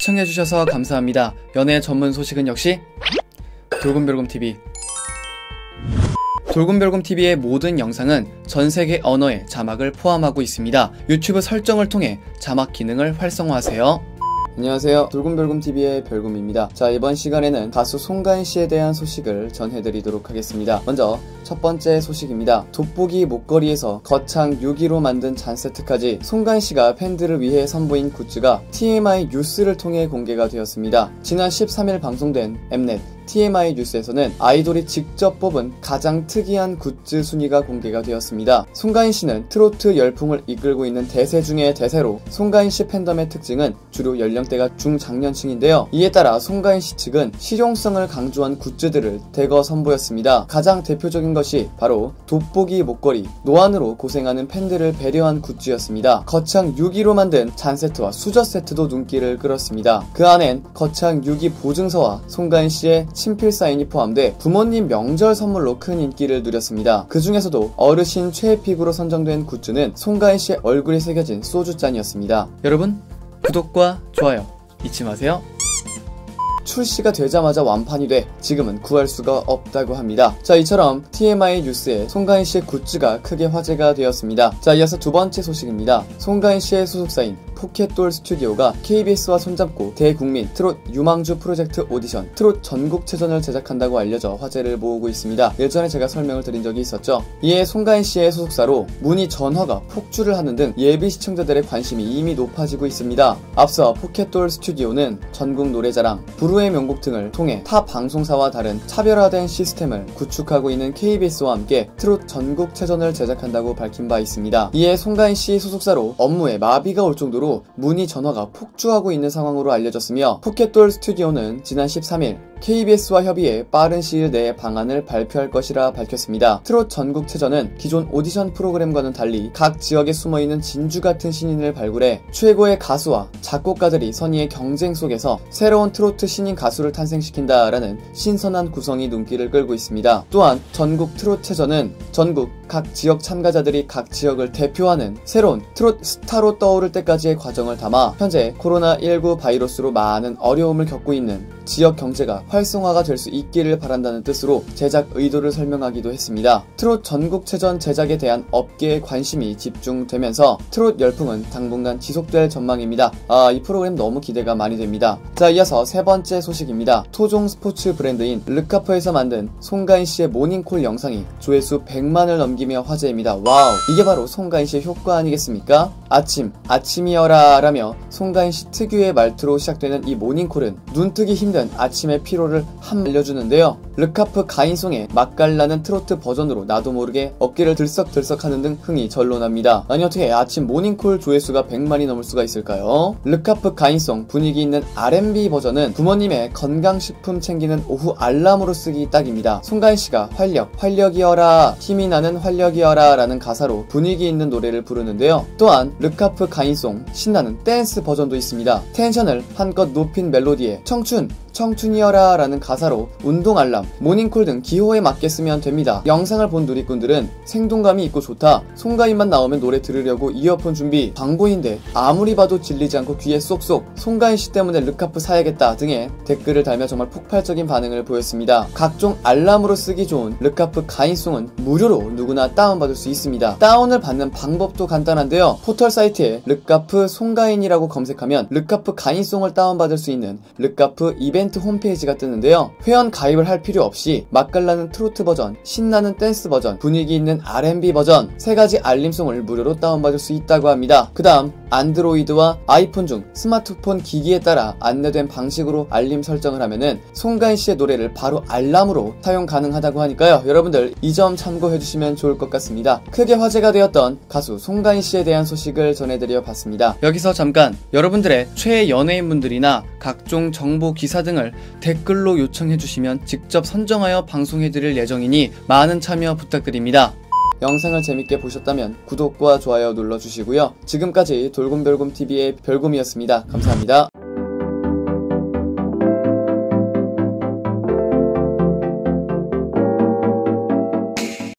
시청해주셔서 감사합니다. 연애 전문 소식은 역시 돌곰별곰TV. 돌곰별곰TV의 모든 영상은 전세계 언어의 자막을 포함하고 있습니다. 유튜브 설정을 통해 자막 기능을 활성화하세요. 안녕하세요, 돌곰별곰TV의 별곰입니다. 자, 이번 시간에는 가수 송가인씨에 대한 소식을 전해드리도록 하겠습니다. 먼저 첫 번째 소식입니다. 돋보기 목걸이에서 거창 6기로 만든 잔세트까지 송가인씨가 팬들을 위해 선보인 굿즈가 TMI 뉴스를 통해 공개가 되었습니다. 지난 13일 방송된 엠넷 TMI 뉴스에서는 아이돌이 직접 뽑은 가장 특이한 굿즈 순위가 공개가 되었습니다. 송가인씨는 트로트 열풍을 이끌고 있는 대세 중의 대세로 송가인씨 팬덤의 특징은 주로 연령대가 중장년층인데요. 이에 따라 송가인씨 측은 실용성을 강조한 굿즈들을 대거 선보였습니다. 가장 대표적인 것이 바로 돋보기 목걸이, 노안으로 고생하는 팬들을 배려한 굿즈였습니다. 거창 6기로 만든 잔세트와 수저 세트도 눈길을 끌었습니다. 그 안엔 거창 6기 보증서와 송가인씨의 친필 사인이 포함돼 부모님 명절 선물로 큰 인기를 누렸습니다. 그 중에서도 어르신 최애픽으로 선정된 굿즈는 송가인씨의 얼굴이 새겨진 소주잔이었습니다. 여러분, 구독과 좋아요 잊지 마세요. 출시가 되자마자 완판이 돼 지금은 구할 수가 없다고 합니다. 자, 이처럼 TMI 뉴스에 송가인씨의 굿즈가 크게 화제가 되었습니다. 자, 이어서 두 번째 소식입니다. 송가인씨의 소속사인 포켓돌 스튜디오가 KBS와 손잡고 대국민 트롯 유망주 프로젝트 오디션 트롯 전국체전을 제작한다고 알려져 화제를 모으고 있습니다. 예전에 제가 설명을 드린 적이 있었죠. 이에 송가인씨의 소속사로 문의 전화가 폭주를 하는 등 예비 시청자들의 관심이 이미 높아지고 있습니다. 앞서 포켓돌 스튜디오는 전국 노래자랑, 불후의 명곡 등을 통해 타 방송사와 다른 차별화된 시스템을 구축하고 있는 KBS와 함께 트롯 전국체전을 제작한다고 밝힌 바 있습니다. 이에 송가인씨 소속사로 업무에 마비가 올 정도로 문의 전화가 폭주하고 있는 상황으로 알려졌으며, 포켓돌 스튜디오는 지난 13일 KBS와 협의해 빠른 시일 내에 방안을 발표할 것이라 밝혔습니다. 트롯 전국체전은 기존 오디션 프로그램과는 달리 각 지역에 숨어있는 진주같은 신인을 발굴해 최고의 가수와 작곡가들이 선의의 경쟁 속에서 새로운 트로트 신인 가수를 탄생시킨다라는 신선한 구성이 눈길을 끌고 있습니다. 또한 전국 트롯체전은 전국 각 지역 참가자들이 각 지역을 대표하는 새로운 트롯 스타로 떠오를 때까지의 과정을 담아 현재 코로나19 바이러스로 많은 어려움을 겪고 있는 지역 경제가 활성화가 될 수 있기를 바란다는 뜻으로 제작 의도를 설명하기도 했습니다. 트롯 전국체전 제작에 대한 업계의 관심이 집중되면서 트롯 열풍은 당분간 지속될 전망입니다. 이 프로그램 너무 기대가 많이 됩니다. 자, 이어서 세 번째 소식입니다. 토종 스포츠 브랜드인 르카프에서 만든 송가인씨의 모닝콜 영상이 조회수 100만을 넘기며 화제입니다. 와우, 이게 바로 송가인씨의 효과 아니겠습니까? 아침이여라 라며 송가인씨 특유의 말투로 시작되는 이 모닝콜은 눈뜨기 힘든 아침의 피로를 알려주는데요. 르카프 가인송의 맛깔나는 트로트 버전으로 나도 모르게 어깨를 들썩들썩 하는 등 흥이 절로 납니다. 아니, 어떻게 아침 모닝콜 조회수가 100만이 넘을 수가 있을까요? 르카프 가인송 분위기 있는 R&B 버전은 부모님의 건강식품 챙기는 오후 알람으로 쓰기 딱입니다. 송가인씨가 활력이여라, 힘이 나는 활력이여라 라는 가사로 분위기 있는 노래를 부르는데요. 또한 르카프 가인송 신나는 댄스 버전도 있습니다. 텐션을 한껏 높인 멜로디에 청춘이여라 라는 가사로 운동 알람, 모닝콜 등 기호에 맞게 쓰면 됩니다. 영상을 본 누리꾼들은 생동감이 있고 좋다, 송가인만 나오면 노래 들으려고 이어폰 준비, 광고인데 아무리 봐도 질리지 않고 귀에 쏙쏙, 송가인씨 때문에 르카프 사야겠다 등의 댓글을 달며 정말 폭발적인 반응을 보였습니다. 각종 알람으로 쓰기 좋은 르카프 가인송은 무료로 누구나 다운받을 수 있습니다. 다운을 받는 방법도 간단한데요. 포털 사이트에 르카프 송가인이라고 검색하면 르카프 가인송을 다운받을 수 있는 르카프 이벤트 홈페이지가 뜨는데요. 회원 가입을 할 필요 없이 맛깔나는 트로트 버전, 신나는 댄스 버전, 분위기 있는 R&B 버전 3가지 알림송을 무료로 다운받을 수 있다고 합니다. 그 다음 안드로이드와 아이폰 중 스마트폰 기기에 따라 안내된 방식으로 알림 설정을 하면은 송가인씨의 노래를 바로 알람으로 사용 가능하다고 하니까요. 여러분들 이 점 참고해주시면 좋을 것 같습니다. 크게 화제가 되었던 가수 송가인씨에 대한 소식을 전해드려 봤습니다. 여기서 잠깐 여러분들의 최애 연예인분들이나 각종 정보 기사 등을 댓글로 요청해주시면 직접 선정하여 방송해드릴 예정이니 많은 참여 부탁드립니다. 영상을 재밌게 보셨다면 구독과 좋아요 눌러주시고요. 지금까지 돌곰별곰TV의 별곰이었습니다. 감사합니다.